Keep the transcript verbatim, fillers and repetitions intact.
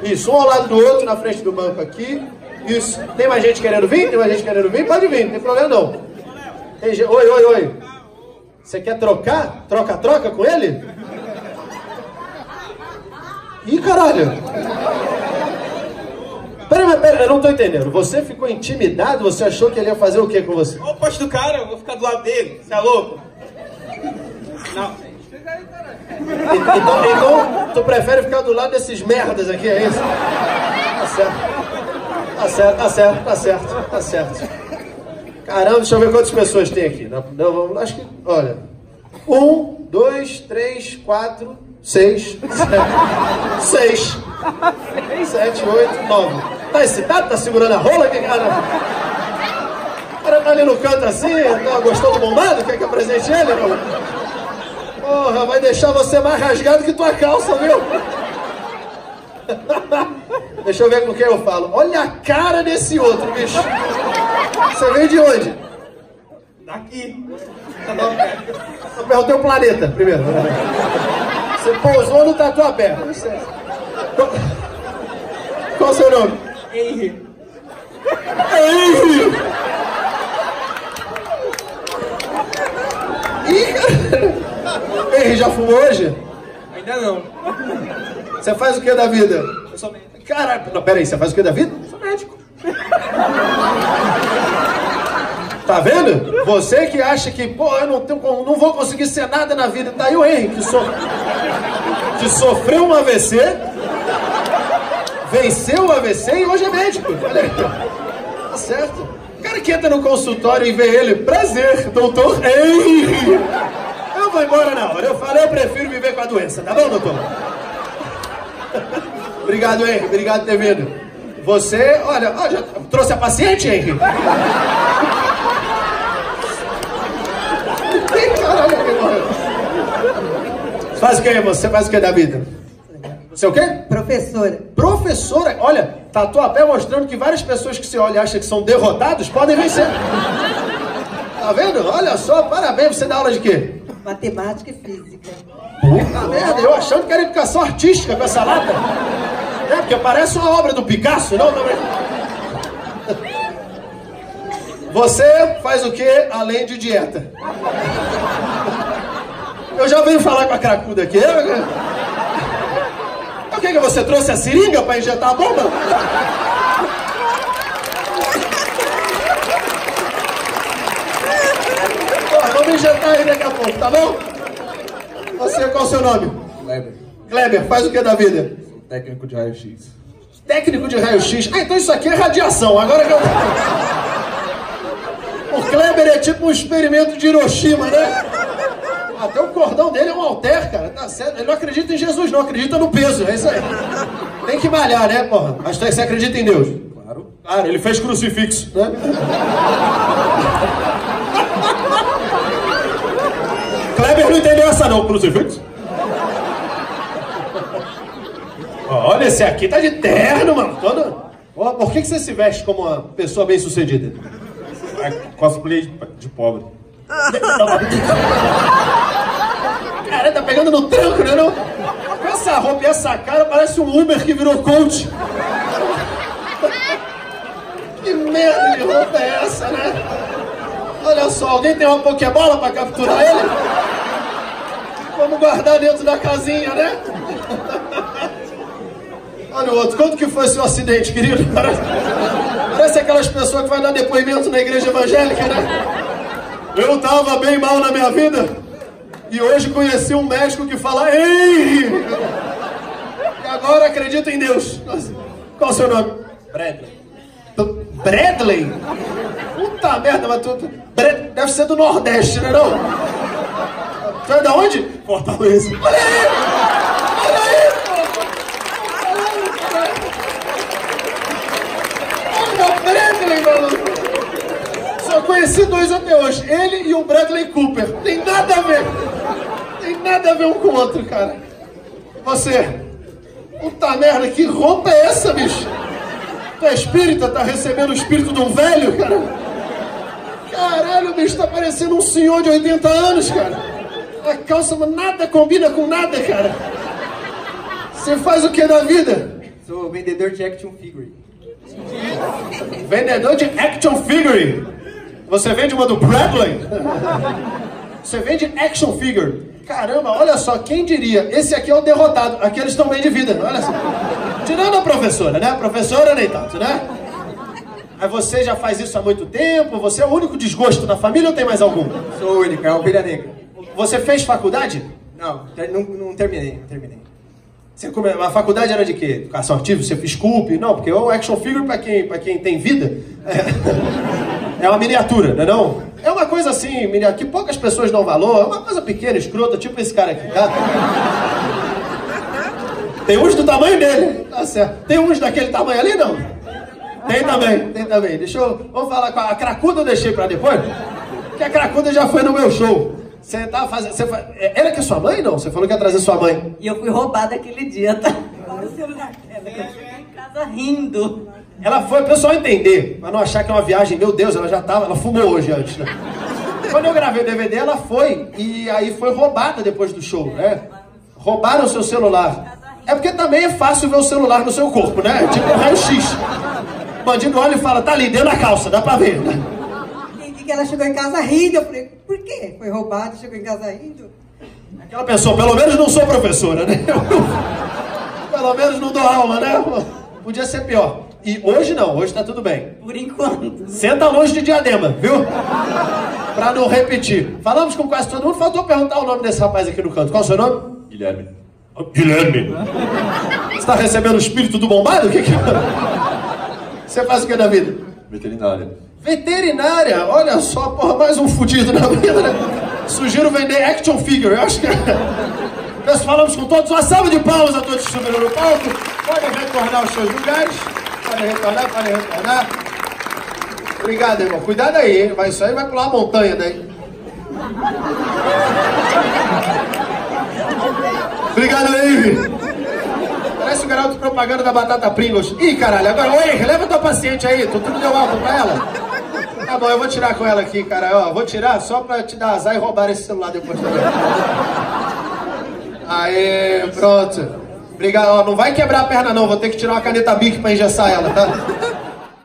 Isso, um ao lado do outro, na frente do banco aqui. Isso. Tem mais gente querendo vir? Tem mais gente querendo vir? Pode vir, não tem problema não. Tem gente... Oi, oi, oi. Você quer trocar? Troca, troca com ele? Ih, caralho. Pera, pera, eu não tô entendendo. Você ficou intimidado? Você achou que ele ia fazer o que com você? Olha o poste do cara, eu vou ficar do lado dele. Você é louco? Não. Então, então, tu prefere ficar do lado desses merdas aqui, é isso? Tá certo. Tá certo, tá certo, tá certo, tá certo. Caramba, deixa eu ver quantas pessoas tem aqui. Não, não, vamos, acho que, olha. Um, dois, três, quatro, seis, sete, seis, sete, oito, nove. Tá excitado? Tá segurando a rola? Que cara? O cara tá ali no canto assim, tá, gostou do bombado? Quer que eu apresente ele? Não? Porra, vai deixar você mais rasgado que tua calça, viu? Deixa eu ver com quem eu falo. Olha a cara desse outro, bicho. Você veio de onde? Daqui. Eu perguntei o planeta, primeiro. Você pousou no Tatuapé. Qual, qual o seu nome? Henry. Henry! Ih, cara. Henry, já fumou hoje? Ainda não. Você faz o que da vida? Eu sou médico. Caralho, não, pera aí, você faz o que da vida? Eu sou médico. Tá vendo? Você que acha que, pô, eu não, tenho, não vou conseguir ser nada na vida. Tá aí o Henry, que, so, que sofreu um A V C, venceu o A V C e hoje é médico. Olha aí. Tá certo. O cara que entra no consultório e vê ele, prazer, doutor Henry. Eu vou embora na hora. Eu falei, eu prefiro viver com a doença, tá bom, doutor? Obrigado, Henry. Obrigado por ter vindo. Você, olha, ó, já trouxe a paciente, Henry? Caralho, faz o que, você faz o que da vida? Você é o quê? Professora. Professora? Olha, Tatuapé mostrando que várias pessoas que você olha e acha que são derrotados podem vencer. Tá vendo? Olha só, parabéns. Você dá aula de quê? Matemática e física. Puta merda, eu achando que era educação artística com essa lata. É, porque parece uma obra do Picasso, não? Também. Você faz o que além de dieta? Eu já venho falar com a cracuda aqui. O que que você trouxe? A seringa pra injetar a bomba? Pô, vamos injetar aí daqui a pouco, tá bom? Você, qual é o seu nome? Kleber. Kleber, faz o que da vida? Técnico de raio-x. Técnico de raio-x? Ah, então isso aqui é radiação. Agora que eu... O Kleber é tipo um experimento de Hiroshima, né? Até o cordão dele é um halter, cara. Tá certo. Ele não acredita em Jesus, não. Acredita no peso. É isso aí. Tem que malhar, né, porra? Mas você acredita em Deus? Claro. Claro, ele fez crucifixo, né? Kleber não entendeu essa não, crucifixo. Olha, esse aqui tá de terno, mano. Todo... Oh, por que que você se veste como uma pessoa bem-sucedida? É cosplay de, de pobre. Cara, tá pegando no tranco, né, não? Com essa roupa e essa cara, parece um Uber que virou coach. Que merda de roupa é essa, né? Olha só, alguém tem uma pokebola pra capturar ele? Vamos guardar dentro da casinha, né? Olha o outro, quanto que foi seu acidente, querido? Parece, parece aquelas pessoas que vai dar depoimento na igreja evangélica, né? Eu tava bem mal na minha vida e hoje conheci um médico que fala Ei! E agora acredito em Deus. Qual é o seu nome? Bradley. Bradley? Puta merda, mas tu... Deve ser do Nordeste, né não? Tu é da onde? Fortaleza. Olha aí! Olha aí, pô! Olha o Bradley, maluco! Só conheci dois até hoje, ele e o Bradley Cooper. Tem nada a ver. Tem nada a ver um com o outro, cara. Você. Puta merda, que roupa é essa, bicho? Tu é espírita? Tá recebendo o espírito de um velho, cara? Caralho, bicho, tá parecendo um senhor de oitenta anos, cara. A calça, nada combina com nada, cara. Você faz o que da vida? Sou vendedor de action figure. Vendedor de action figure. Você vende uma do Bradley? Você vende action figure. Caramba, olha só, quem diria? Esse aqui é o derrotado. Aqui eles estão bem de vida, olha só. Tirando a professora, né? A professora nem tanto, né? Aí você já faz isso há muito tempo? Você é o único desgosto na família ou tem mais algum? Sou o único, é a ovelha negra. Você fez faculdade? Não, ter- não, não terminei, não terminei. Você come... A faculdade era de quê? Educação artística? Você fez sculpt? Não, porque o action figure, pra quem, pra quem tem vida, é... é uma miniatura, não é não? É uma coisa assim, miniatura, que poucas pessoas dão valor, é uma coisa pequena, escrota, tipo esse cara aqui, tá? Tem uns do tamanho dele, tá certo. Tem uns daquele tamanho ali, não? Tem também, tem também. Deixa eu... Vamos falar com a, a cracuda, eu deixei pra depois, porque a cracuda já foi no meu show. Você tá fazendo... Você fa... Era que é sua mãe, não? Você falou que ia trazer sua mãe. E eu fui roubada aquele dia, tá? Olha o celular dela, que eu cheguei em casa rindo. Ela foi, o pessoal entender, pra não achar que é uma viagem, meu Deus, ela já tava, ela fumou hoje antes, né? Quando eu gravei o D V D, ela foi, e aí foi roubada depois do show, né? Roubaram o seu celular. É porque também é fácil ver o celular no seu corpo, né? Tipo um raio-x. O bandido olha e fala, tá ali, dentro da calça, dá pra ver, né? Entendi que ela chegou em casa rindo. Eu falei, por quê? Foi roubada e chegou em casa rindo? Aquela pessoa, pelo menos não sou professora, né? Pelo menos não dou aula, né? Podia ser pior. E hoje não, hoje tá tudo bem. Por enquanto. Senta longe de Diadema, viu? Pra não repetir. Falamos com quase todo mundo, faltou perguntar o nome desse rapaz aqui no canto. Qual é o seu nome? Guilherme. Oh, Guilherme. Você tá recebendo o espírito do bombado? O que que... Você faz o que da vida? Veterinária. Veterinária, olha só, porra, mais um fudido na vida, né? Sugiro vender action figure, eu acho que... Nós falamos com todos, uma salva de palmas a todos que subiram no palco. Podem retornar aos seus lugares. Podem retornar, podem retornar. Obrigado, irmão. Cuidado aí, hein? Mas isso aí vai pular a montanha daí. Obrigado aí. Parece o garoto propaganda da batata Pringles. Ih, caralho, agora, oi, leva tua paciente aí. Tu tudo deu alta pra ela? Tá bom, eu vou tirar com ela aqui, cara. Ó, vou tirar só pra te dar azar e roubar esse celular depois também. Aê, pronto. Obrigado. Ó, não vai quebrar a perna não, vou ter que tirar uma caneta Bic pra engessar ela, tá?